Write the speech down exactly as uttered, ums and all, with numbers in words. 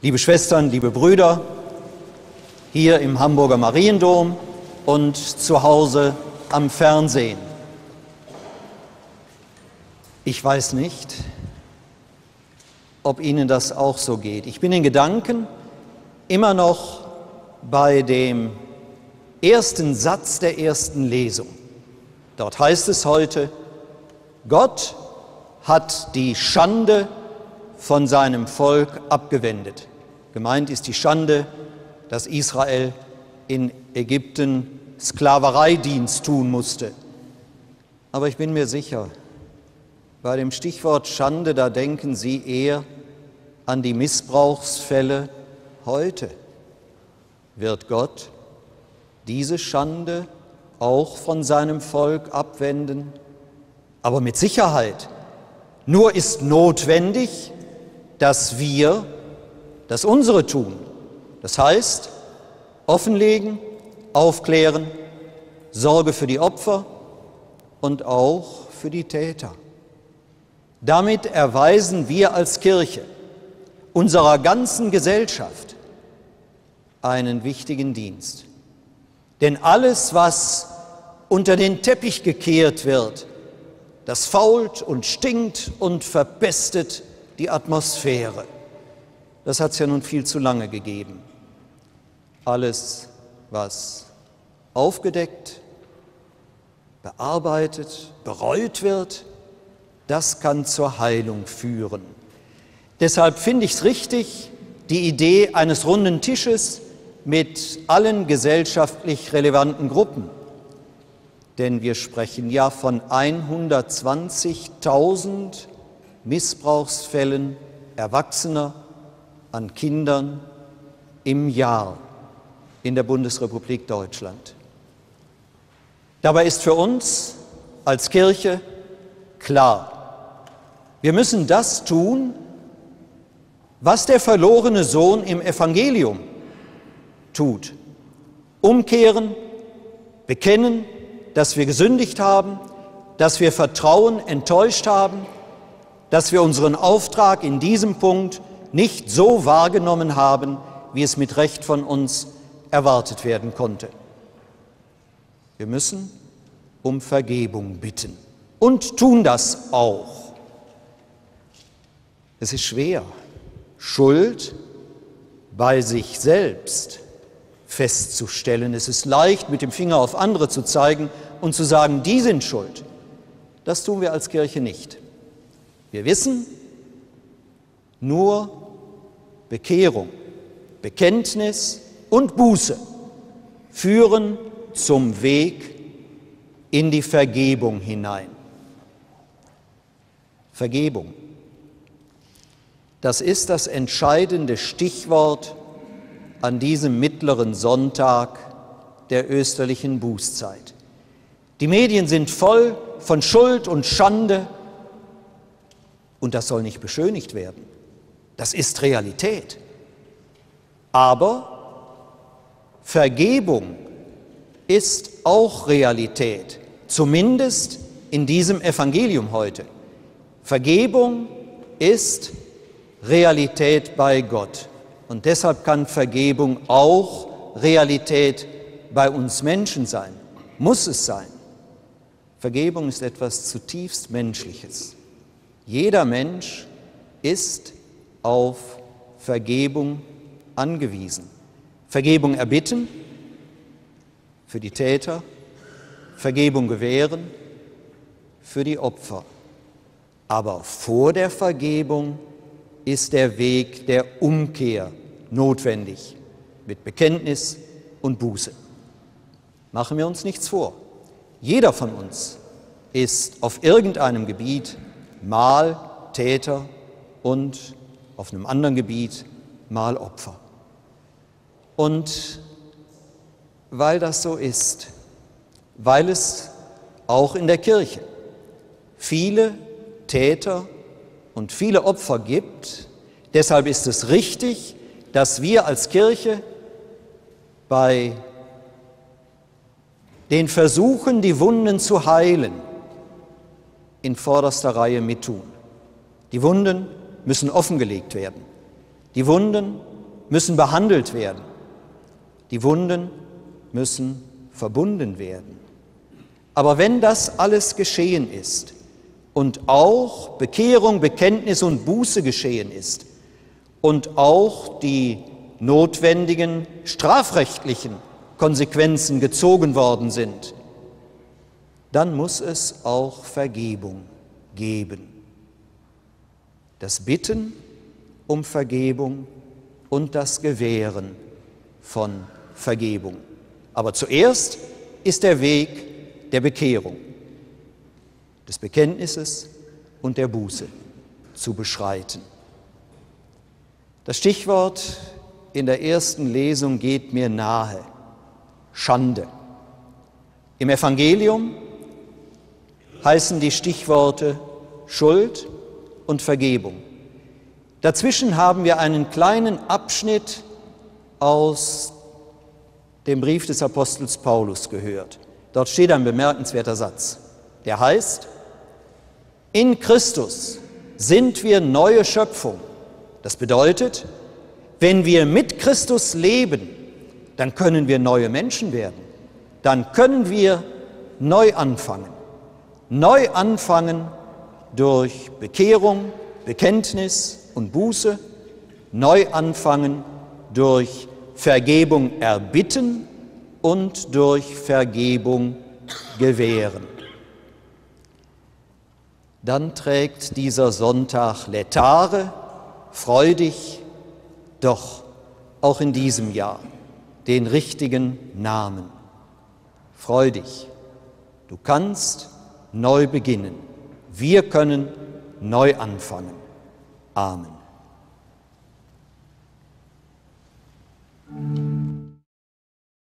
Liebe Schwestern, liebe Brüder, hier im Hamburger Mariendom und zu Hause am Fernsehen. Ich weiß nicht, ob Ihnen das auch so geht. Ich bin in Gedanken immer noch bei dem ersten Satz der ersten Lesung. Dort heißt es heute: Gott hat die Schande von seinem Volk abgewendet. Gemeint ist die Schande, dass Israel in Ägypten Sklavereidienst tun musste. Aber ich bin mir sicher, bei dem Stichwort Schande, da denken Sie eher an die Missbrauchsfälle heute. Wird Gott diese Schande auch von seinem Volk abwenden? Aber mit Sicherheit. Nur ist notwendig, dass wir das unsere tun. Das heißt, offenlegen, aufklären, Sorge für die Opfer und auch für die Täter. Damit erweisen wir als Kirche unserer ganzen Gesellschaft einen wichtigen Dienst. Denn alles, was unter den Teppich gekehrt wird, das fault und stinkt und verpestet die Atmosphäre. Das hat es ja nun viel zu lange gegeben. Alles, was aufgedeckt, bearbeitet, bereut wird, das kann zur Heilung führen. Deshalb finde ich es richtig, die Idee eines runden Tisches mit allen gesellschaftlich relevanten Gruppen. Denn wir sprechen ja von hundertzwanzigtausend Missbrauchsfällen Erwachsener an Kindern im Jahr in der Bundesrepublik Deutschland. Dabei ist für uns als Kirche klar, wir müssen das tun, was der verlorene Sohn im Evangelium tut. Umkehren, bekennen, dass wir gesündigt haben, dass wir Vertrauen enttäuscht haben, dass wir unseren Auftrag in diesem Punkt nicht so wahrgenommen haben, wie es mit Recht von uns erwartet werden konnte. Wir müssen um Vergebung bitten und tun das auch. Es ist schwer, Schuld bei sich selbst festzustellen. Es ist leicht, mit dem Finger auf andere zu zeigen und zu sagen, die sind schuld. Das tun wir als Kirche nicht. Wir wissen, nur Bekehrung, Bekenntnis und Buße führen zum Weg in die Vergebung hinein. Vergebung, das ist das entscheidende Stichwort an diesem mittleren Sonntag der österlichen Bußzeit. Die Medien sind voll von Schuld und Schande und das soll nicht beschönigt werden. Das ist Realität. Aber Vergebung ist auch Realität, zumindest in diesem Evangelium heute. Vergebung ist Realität bei Gott. Und deshalb kann Vergebung auch Realität bei uns Menschen sein, muss es sein. Vergebung ist etwas zutiefst Menschliches. Jeder Mensch ist auf Vergebung angewiesen. Vergebung erbitten für die Täter, Vergebung gewähren für die Opfer. Aber vor der Vergebung ist der Weg der Umkehr notwendig, mit Bekenntnis und Buße. Machen wir uns nichts vor. Jeder von uns ist auf irgendeinem Gebiet mal Täter und auf einem anderen Gebiet mal Opfer. Und weil das so ist, weil es auch in der Kirche viele Täter und viele Opfer gibt, deshalb ist es richtig, dass wir als Kirche bei den Versuchen, die Wunden zu heilen, in vorderster Reihe mittun. Die Wunden müssen offengelegt werden. Die Wunden müssen behandelt werden. Die Wunden müssen verbunden werden. Aber wenn das alles geschehen ist und auch Bekehrung, Bekenntnis und Buße geschehen ist und auch die notwendigen strafrechtlichen Konsequenzen gezogen worden sind, dann muss es auch Vergebung geben. Das Bitten um Vergebung und das Gewähren von Vergebung. Aber zuerst ist der Weg der Bekehrung, des Bekenntnisses und der Buße zu beschreiten. Das Stichwort in der ersten Lesung geht mir nahe: Schande. Im Evangelium heißen die Stichworte Schuld und Vergebung. Dazwischen haben wir einen kleinen Abschnitt aus dem Brief des Apostels Paulus gehört. Dort steht ein bemerkenswerter Satz, der heißt: In Christus sind wir neue Schöpfung. Das bedeutet, wenn wir mit Christus leben, dann können wir neue Menschen werden. Dann können wir neu anfangen. Neu anfangen durch Bekehrung, Bekenntnis und Buße. Neu anfangen durch Vergebung erbitten und durch Vergebung gewähren. Dann trägt dieser Sonntag Lätare, freudig, doch auch in diesem Jahr den richtigen Namen. Freu dich, du kannst neu beginnen. Wir können neu anfangen. Amen.